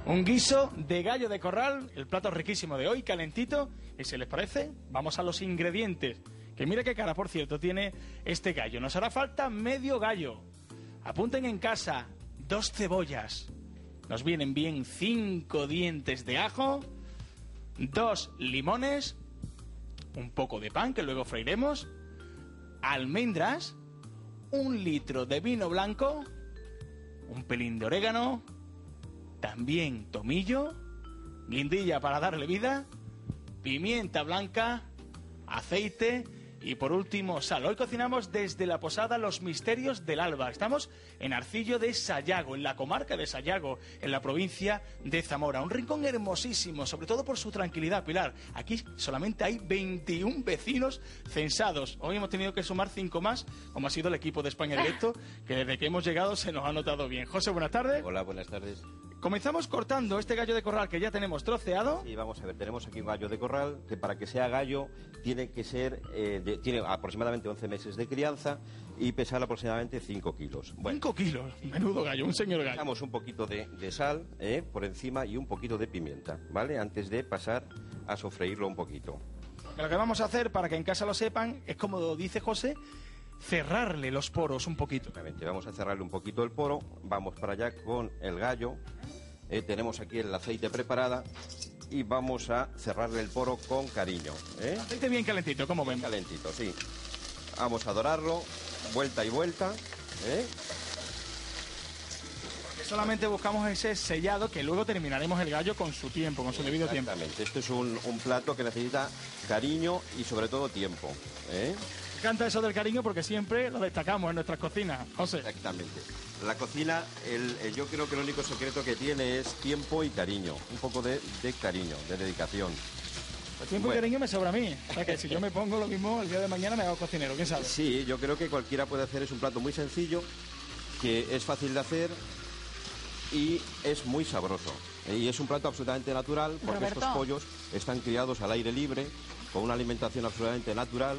Un guiso de gallo de corral, el plato riquísimo de hoy, calentito. Y si les parece, vamos a los ingredientes. Que mira qué cara, por cierto, tiene este gallo. Nos hará falta medio gallo. Apunten en casa, 2 cebollas. Nos vienen bien 5 dientes de ajo, 2 limones, un poco de pan que luego freiremos, almendras, 1 litro de vino blanco, un pelín de orégano, también tomillo, guindilla para darle vida, pimienta blanca, aceite y por último sal. Hoy cocinamos desde la posada Los Misterios del Alba. Estamos en Arcillo de Sayago, en la comarca de Sayago, en la provincia de Zamora. Un rincón hermosísimo, sobre todo por su tranquilidad, Pilar. Aquí solamente hay 21 vecinos censados. Hoy hemos tenido que sumar 5 más, como ha sido el equipo de España Directo, que desde que hemos llegado se nos ha notado bien. José, buenas tardes. Hola, buenas tardes. Comenzamos cortando este gallo de corral que ya tenemos troceado. Sí, vamos a ver, tenemos aquí un gallo de corral que para que sea gallo tiene que ser, tiene aproximadamente 11 meses de crianza y pesar aproximadamente 5 kilos. Bueno, 5 kilos, menudo gallo, un señor gallo. Echamos un poquito de sal por encima y un poquito de pimienta, ¿vale? Antes de pasar a sofreírlo un poquito. Lo que vamos a hacer, para que en casa lo sepan, es como dice José, cerrarle los poros un poquito. Exactamente, vamos a cerrarle un poquito el poro, vamos para allá con el gallo. Tenemos aquí el aceite preparada y vamos a cerrarle el poro con cariño. Aceite bien calentito, como ven. Calentito, sí. Vamos a dorarlo, vuelta y vuelta. Porque solamente buscamos ese sellado que luego terminaremos el gallo con su tiempo, con su debido tiempo. Exactamente, este es un plato que necesita cariño y sobre todo tiempo. Me encanta eso del cariño porque siempre lo destacamos en nuestras cocinas, José. Exactamente. La cocina, yo creo que el único secreto que tiene es tiempo y cariño. Un poco de cariño, de dedicación. El tiempo y cariño me sobra a mí. O sea que si yo me pongo lo mismo, el día de mañana me hago cocinero, ¿quién sabe? Sí, yo creo que cualquiera puede hacer. Es un plato muy sencillo, que es fácil de hacer y es muy sabroso. Y es un plato absolutamente natural porque Roberto, estos pollos están criados al aire libre, con una alimentación absolutamente natural.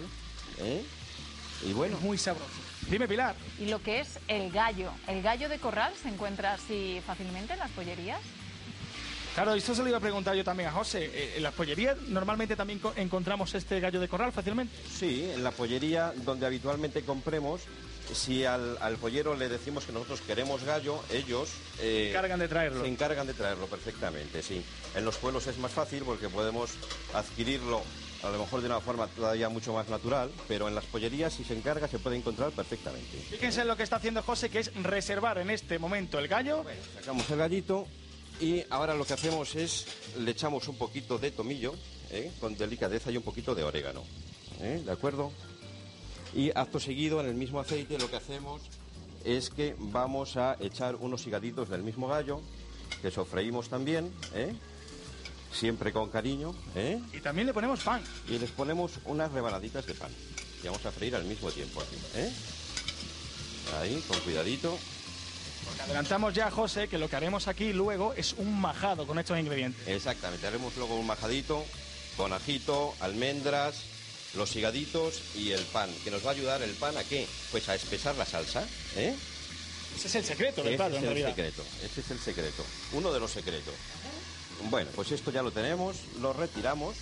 Y bueno, es muy sabroso. Dime, Pilar. ¿Y lo que es el gallo de corral se encuentra así fácilmente en las pollerías? Claro, esto se lo iba a preguntar yo también a José. ¿En las pollerías normalmente también encontramos este gallo de corral fácilmente? Sí, en la pollería donde habitualmente compremos, si al pollero le decimos que nosotros queremos gallo, ellos se encargan de traerlo. Se encargan de traerlo perfectamente, sí. En los pueblos es más fácil porque podemos adquirirlo a lo mejor de una forma todavía mucho más natural, pero en las pollerías si se encarga se puede encontrar perfectamente. Fíjense en lo que está haciendo José, que es reservar en este momento el gallo. Bueno, sacamos el gallito y ahora lo que hacemos es le echamos un poquito de tomillo, con delicadeza, y un poquito de orégano, ¿de acuerdo? Y acto seguido en el mismo aceite lo que hacemos es que vamos a echar unos higaditos del mismo gallo que sofreímos también, siempre con cariño. Y también le ponemos pan. Y les ponemos unas rebanaditas de pan. Y vamos a freír al mismo tiempo aquí. Ahí, con cuidadito. Porque adelantamos ya, José, que lo que haremos aquí luego es un majado con estos ingredientes. Exactamente, haremos luego un majadito con ajito, almendras, los higaditos y el pan. Que nos va a ayudar el pan a ¿qué? Pues a espesar la salsa. Ese es el secreto del plato, en realidad. Ese es el secreto. Uno de los secretos. Bueno, pues esto ya lo tenemos, lo retiramos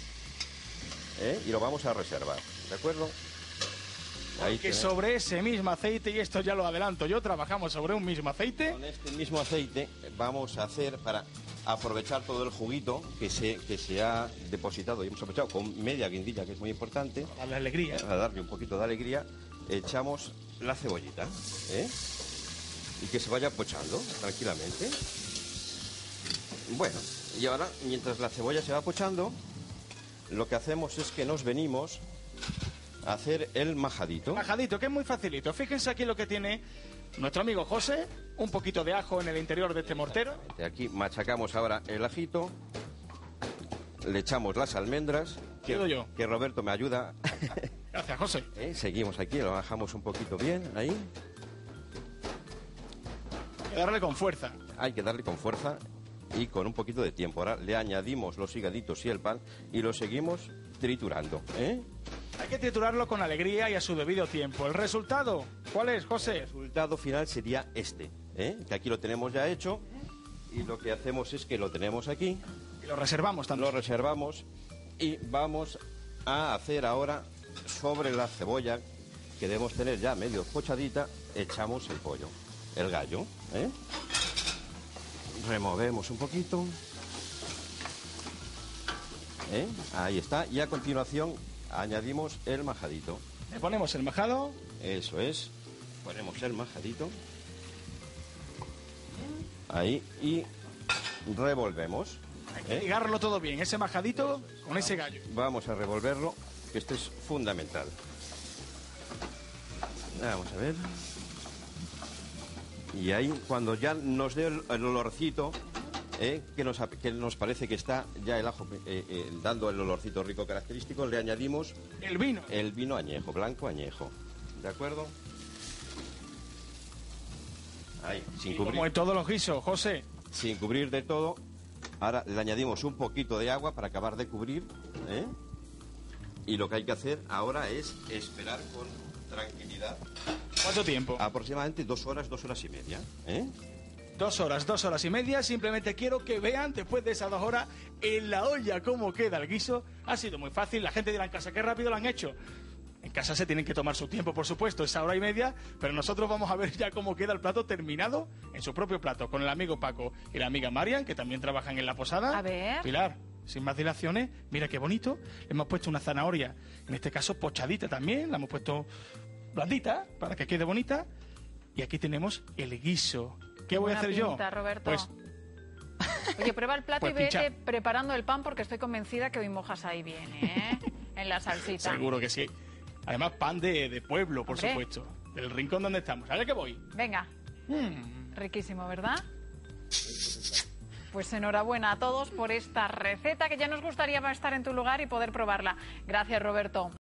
y lo vamos a reservar, ¿de acuerdo? Ahí que sobre ese mismo aceite, y esto ya lo adelanto yo, trabajamos sobre un mismo aceite. Con este mismo aceite vamos a hacer, para aprovechar todo el juguito que se ha depositado y hemos aprovechado con media guindilla, que es muy importante. Para darle alegría. Para darle un poquito de alegría, echamos la cebollita, y que se vaya pochando tranquilamente. Bueno, y ahora, mientras la cebolla se va pochando, lo que hacemos es que nos venimos a hacer el majadito. Majadito, que es muy facilito. Fíjense aquí lo que tiene nuestro amigo José, un poquito de ajo en el interior de este mortero. Aquí machacamos ahora el ajito, le echamos las almendras, que Roberto me ayuda. Gracias, José. Seguimos aquí, lo bajamos un poquito bien, ahí. Hay que darle con fuerza. Hay que darle con fuerza y con un poquito de tiempo. Ahora le añadimos los higaditos y el pan y lo seguimos triturando. Hay que triturarlo con alegría y a su debido tiempo. ¿El resultado cuál es, José? El resultado final sería este, que aquí lo tenemos ya hecho. Y lo que hacemos es que lo tenemos aquí, Y lo reservamos lo también. reservamos y vamos a hacer ahora sobre la cebolla, que debemos tener ya medio pochadita, echamos el pollo, el gallo, ¿eh? Removemos un poquito. Ahí está. Y a continuación añadimos el majadito. Le ponemos el majado. Eso es. Ponemos el majadito. Ahí. Y revolvemos. Hay que ligarlo todo bien, ese majadito con ese gallo. Vamos a revolverlo, que esto es fundamental. Vamos a ver. Y ahí, cuando ya nos dé el olorcito, que nos parece que está ya el ajo dando el olorcito rico característico, le añadimos El vino. el vino añejo, blanco añejo. ¿De acuerdo? Ahí, Y como en todos los guisos, José. sin cubrir de todo. Ahora le añadimos un poquito de agua para acabar de cubrir. Y lo que hay que hacer ahora es esperar con tranquilidad. ¿Cuánto tiempo? Aproximadamente 2 horas, 2 horas y media. 2 horas, 2 horas y media. Simplemente quiero que vean después de esas 2 horas en la olla cómo queda el guiso. Ha sido muy fácil. La gente dirá en casa, qué rápido lo han hecho. En casa se tienen que tomar su tiempo, por supuesto, esa hora y media, pero nosotros vamos a ver ya cómo queda el plato terminado en su propio plato, con el amigo Paco y la amiga Marian, que también trabajan en la posada. A ver. Pilar, sin más dilaciones, mira qué bonito. Le hemos puesto una zanahoria, en este caso pochadita también, la hemos puesto blandita, para que quede bonita. Y aquí tenemos el guiso. ¿Qué voy a hacer pinta, yo? Roberto. Pues Oye, prueba el plato Pues y vete pincha. preparando el pan porque estoy convencida que hoy mojas ahí bien, ¿eh? En la salsita. seguro que sí. Además, pan de pueblo, por Hombre. supuesto. Del rincón donde estamos. ¿A ver qué voy? Venga. Riquísimo, ¿verdad? Pues enhorabuena a todos por esta receta que ya nos gustaría estar en tu lugar y poder probarla. Gracias, Roberto.